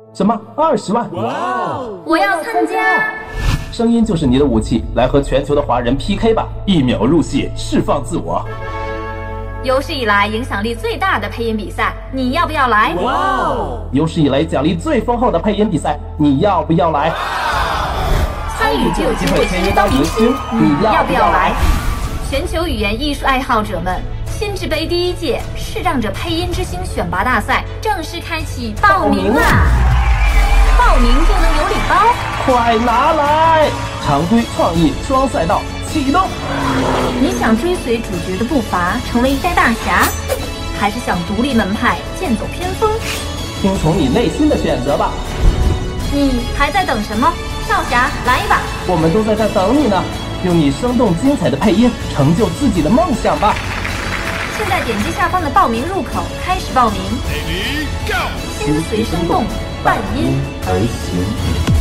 什么20万？ 哇哦！ 我要参加。 声音就是你的武器，来和全球的华人 PK 吧！1秒入戏，释放自我。 有史以来影响力最大的配音比赛，你要不要来？ 哇哦！ 有史以来奖励最丰厚的配音比赛，你要不要来？ 参与就有机会签约当明星，你要不要来？全球语言艺术爱好者们，新制杯第1届视障者配音之星选拔大赛正式开启报名啦！报名就能有礼包， 快拿来！常规创意双赛道启动。 你想追随主角的步伐，成为一代大侠，还是想独立门派，剑走偏锋？ 听从你内心的选择吧。 你还在等什么？少侠，来一把！ 我们都在这等你呢。用你生动精彩的配音，成就自己的梦想吧。 现在点击下方的报名入口，开始报名。心随声动，伴音而行。